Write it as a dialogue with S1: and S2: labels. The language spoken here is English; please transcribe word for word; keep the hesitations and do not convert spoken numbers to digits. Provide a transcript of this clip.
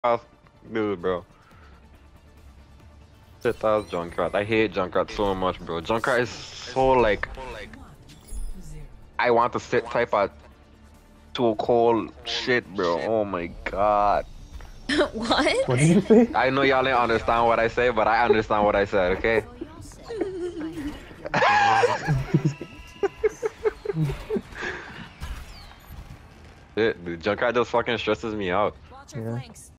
S1: Dude, bro. Shit, that was Junkrat. I hate Junkrat so much, bro. Junkrat is so like. I want to sit type at too cold shit, bro. Oh my god.
S2: What?
S3: What did you say?
S1: I know y'all didn't understand what I say, but I understand what I said, okay? Shit, dude, Junkrat just fucking stresses me out.
S3: Yeah.